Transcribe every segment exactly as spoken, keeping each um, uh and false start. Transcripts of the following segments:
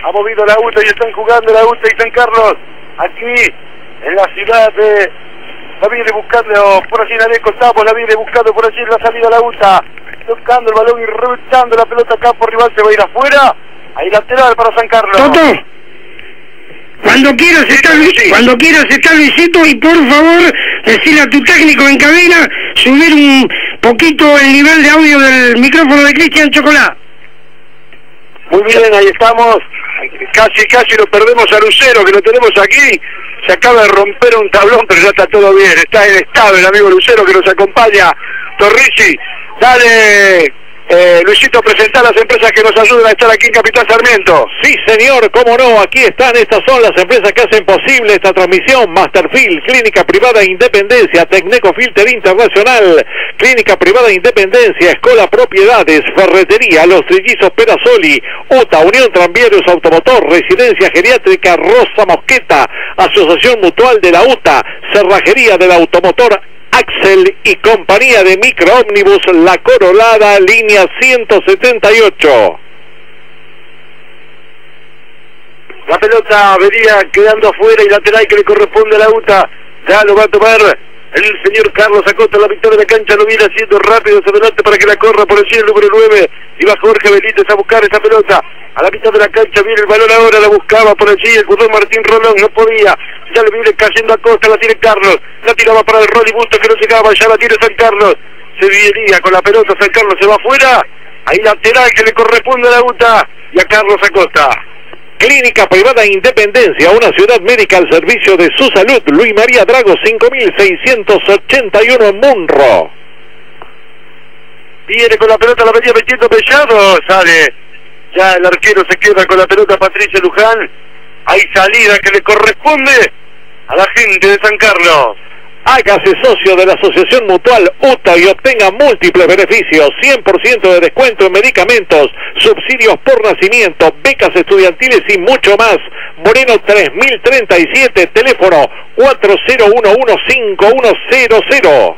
ha movido la UTA y están jugando la UTA y San Carlos, aquí en la ciudad de... La viene buscando por allí en el costado, la viene buscando por allí en la salida la UTA, tocando el balón y reventando la pelota acá por rival, se va a ir afuera, ahí lateral para San Carlos. Toto, cuando quieras estar, sí. cuando quieras estar Luisito, y por favor, decirle a tu técnico en cabina, subir un poquito el nivel de audio del micrófono de Cristian Chocolá. Muy bien, ahí estamos, casi casi lo perdemos a Lucero, que lo tenemos aquí, se acaba de romper un tablón, pero ya está todo bien, está en estado el amigo Lucero que nos acompaña. Torrici, dale, eh, Luisito, presentar las empresas que nos ayudan a estar aquí en Capitán Sarmiento. Sí, señor, cómo no, aquí están, estas son las empresas que hacen posible esta transmisión: Masterfield, Clínica Privada Independencia, Tecneco Filter Internacional, Clínica Privada Independencia, Escola Propiedades, Ferretería, Los Trillizos Perasoli, UTA, Unión Tranviarios Automotor, Residencia Geriátrica Rosa Mosqueta, Asociación Mutual de la UTA, Cerrajería del Automotor Axel y compañía de microómnibus La Corolada, línea ciento setenta y ocho. La pelota venía quedando afuera y lateral que le corresponde a la UTA, ya lo va a tomar el señor Carlos Acosta, la victoria de la cancha, lo viene haciendo rápido hacia adelante para que la corra por allí el número nueve, y va Jorge Benítez a buscar esa pelota, a la mitad de la cancha viene el balón ahora, la buscaba por allí el jugador Martín Rolón, no podía, ya le viene cayendo a Costa, la tiene Carlos, la tiraba para el Rolly Busto que no llegaba, ya la tiene San Carlos, se venía con la pelota, San Carlos se va afuera, ahí lateral que le corresponde a la UTA y a Carlos Acosta. Clínica Privada Independencia, una ciudad médica al servicio de su salud. Luis María Drago, cinco mil seiscientos ochenta y uno en Munro. Viene con la pelota, la venía metiendo Mellado, sale. Ya el arquero se queda con la pelota, Patricio Luján. Hay salida que le corresponde a la gente de San Carlos. Hágase socio de la Asociación Mutual UTA y obtenga múltiples beneficios: cien por ciento de descuento en medicamentos, subsidios por nacimiento, becas estudiantiles y mucho más. Moreno tres mil treinta y siete, teléfono cuatro cero uno uno cinco uno cero cero.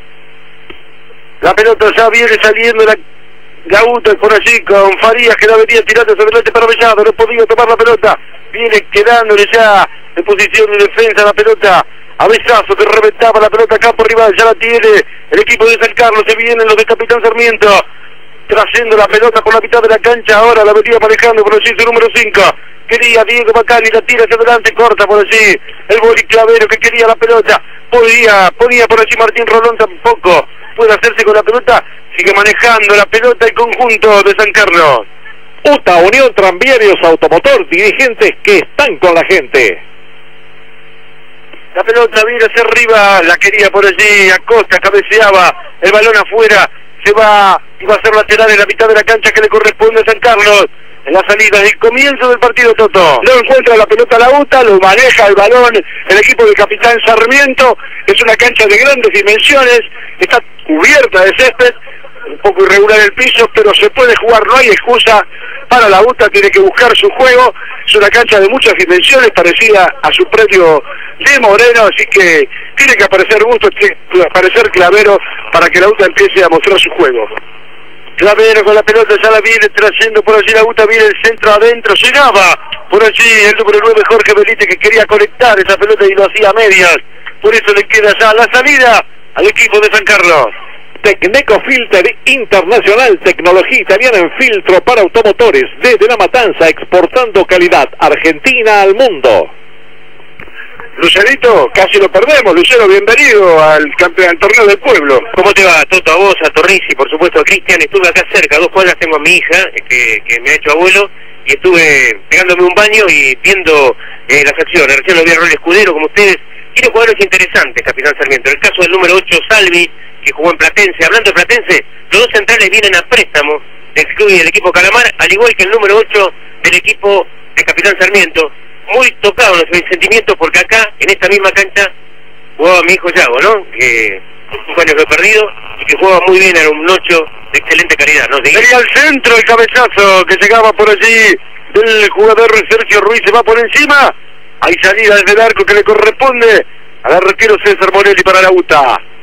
La pelota ya viene saliendo la Gauta por allí con Farías que la venía tirando hacia adelante para Mellado, no podía tomar la pelota, viene quedándole ya en posición de defensa la pelota. Avesazo que reventaba la pelota acá por rival, ya la tiene el equipo de San Carlos, se vienen los de Capitán Sarmiento, trayendo la pelota por la mitad de la cancha, ahora la venía manejando por allí su número cinco, quería Diego Bacani, la tira hacia adelante, corta por allí, el Boli Clavero que quería la pelota, podía, ponía por allí Martín Rolón, tampoco puede hacerse con la pelota, sigue manejando la pelota el conjunto de San Carlos. UTA, Unión Tranviarios Automotor, dirigentes que están con la gente. La pelota viene hacia arriba, la quería por allí, Acosta cabeceaba, el balón afuera, se va, y va a ser lateral en la mitad de la cancha que le corresponde a San Carlos. En la salida del comienzo del partido, Toto. No encuentra la pelota la UTA, lo maneja el balón el equipo de Capitán Sarmiento, es una cancha de grandes dimensiones, está cubierta de césped, un poco irregular el piso, pero se puede jugar, no hay excusa para la UTA, tiene que buscar su juego, es una cancha de muchas dimensiones, parecida a su predio de Moreno, así que tiene que aparecer Busto, tiene que aparecer Clavero para que la UTA empiece a mostrar su juego. Clavero con la pelota, ya la viene trayendo por allí la UTA, viene el centro adentro, llegaba por allí el número nueve Jorge Benítez que quería conectar esa pelota y lo hacía a medias, por eso le queda ya la salida al equipo de San Carlos. Tecneco Filter Internacional, tecnología italiana en filtro para automotores, desde La Matanza, exportando calidad argentina al mundo. Lucerito, casi lo perdemos. Lucero, bienvenido al campeón, al torneo del pueblo. ¿Cómo te va, Toto? A vos, a Torrici, por supuesto, a Cristian. Estuve acá cerca, a dos cuadras tengo a mi hija, que, que me ha hecho abuelo, y estuve pegándome un baño y viendo eh, las acciones. Recién lo vi a Rol Escudero, como ustedes. Tiene jugadores interesantes, Capitán Sarmiento. En el caso del número ocho, Salvi, que jugó en Platense. Hablando de Platense, los dos centrales vienen a préstamo del club y del equipo Calamar, al igual que el número ocho del equipo de Capitán Sarmiento. Muy tocado en los sentimientos porque acá, en esta misma cancha, jugaba mi hijo Yago, ¿no? Que cinco años lo he perdido y que juega muy bien, era un ocho de excelente calidad, ¿no? Venía al centro el cabezazo que llegaba por allí del jugador Sergio Ruiz, se va por encima. Hay salida desde el arco que le corresponde al arquero César Morelli para la UTA.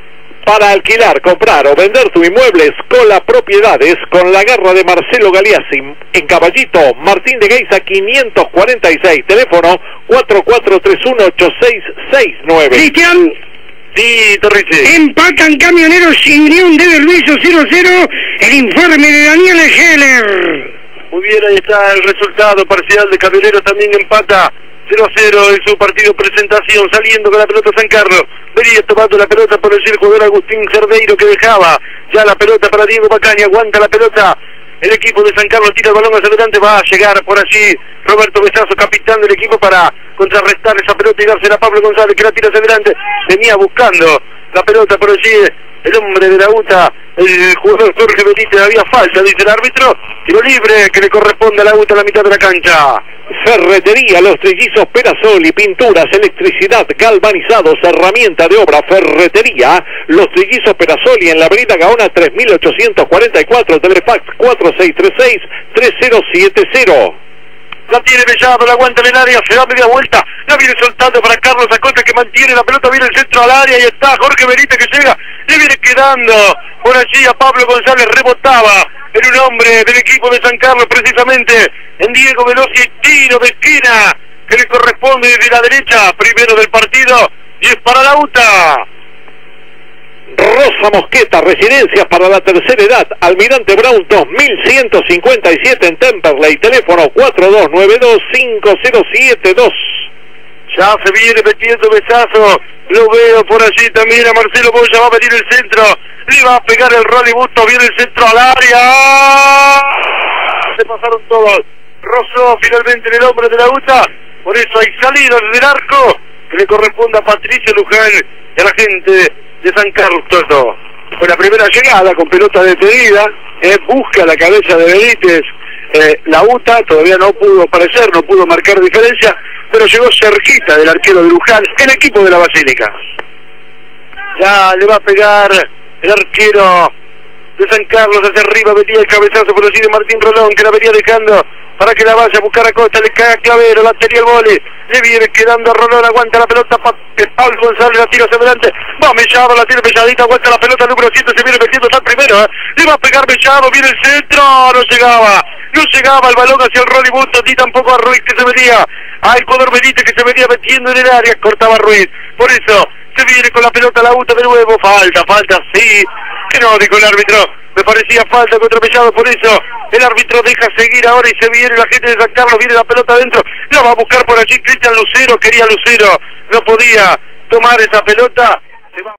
Para alquilar, comprar o vender tu inmueble, Escola Propiedades, con la garra de Marcelo Galeazzi, en Caballito, Martín de Geiza quinientos cuarenta y seis, teléfono cuatro cuatro tres uno ocho seis seis nueve. Cristian. Sí, Torrice. Empatan Camioneros y Unión de Berluiso cero a cero, el informe de Daniel Heller. Muy bien, ahí está el resultado parcial de Camioneros, también empata cero a cero en su partido presentación, saliendo con la pelota San Carlos. Venía tomando la pelota por el jugador Agustín Cerdeiro, que dejaba ya la pelota para Diego Bacaña, aguanta la pelota. El equipo de San Carlos tira el balón hacia adelante, va a llegar por allí Roberto Besazo, capitán del equipo, para contrarrestar esa pelota y dársela a Pablo González, que la tira hacia adelante. Venía buscando la pelota por allí el hombre de la U T A, el jugador Jorge Benítez. Había falta, dice el árbitro. Tiro libre que le corresponde a la U T A a la mitad de la cancha. Ferretería Los Trillizos Perasoli, pinturas, electricidad, galvanizados, herramienta de obra. Ferretería Los Trillizos Perasoli, en la avenida Gaona tres mil ochocientos cuarenta y cuatro, telefax cuatro seis tres seis tres cero siete cero. La tiene Mellado, la aguanta en el área, se da media vuelta, la viene soltando para Carlos Acosta, que mantiene la pelota, viene el centro al área, y está Jorge Benítez, que llega, le viene quedando por allí a Pablo González, rebotaba en un hombre del equipo de San Carlos, precisamente en Diego Veloci, tiro de esquina que le corresponde desde la derecha, primero del partido, y es para la U T A. Rosa Mosqueta, residencias para la tercera edad, Almirante Brown dos mil ciento cincuenta y siete en Temperley, teléfono cuatro dos nueve dos cinco cero siete dos. Ya se viene metiendo Besazo, lo veo por allí también a Marcelo Boya, va a venir el centro, le va a pegar el Rolly Busto, viene el centro al área, se pasaron todos, rozó finalmente en el hombre de la U T A, por eso hay salida desde el arco, que le corresponde a Patricio Luján y a la gente de San Carlos. Todo fue la primera llegada con pelota detenida, eh, busca la cabeza de Benítez, eh, la U T A todavía no pudo aparecer, no pudo marcar diferencia, pero llegó cerquita del arquero de Luján, el equipo de la Basílica. Ya le va a pegar el arquero de San Carlos hacia arriba, metía el cabezazo por allí de Martín Rolón, que la venía dejando para que la vaya a buscar a Costa, le cae a Clavero, la tenía el vole, le viene quedando a Rolón, aguanta la pelota, pa Pablo González la tira hacia adelante, va Mellado, la tiene Melladita, aguanta la pelota, número siete, se viene metiendo, está el primero, ¿eh? Le va a pegar Mellado, viene el centro, no llegaba, no llegaba el balón hacia el Rolly Busto, ni tampoco a Ruiz, que se venía, a Ecuador Benítez, que se venía metiendo en el área, cortaba Ruiz, por eso se viene con la pelota la U T A de nuevo, falta, falta, sí, que no, dijo el árbitro, me parecía falta contra Mellado, por eso el árbitro deja seguir ahora y se viene la gente de San Carlos, viene la pelota adentro, la va a buscar por allí Cristian Lucero, quería Lucero, no podía tomar esa pelota.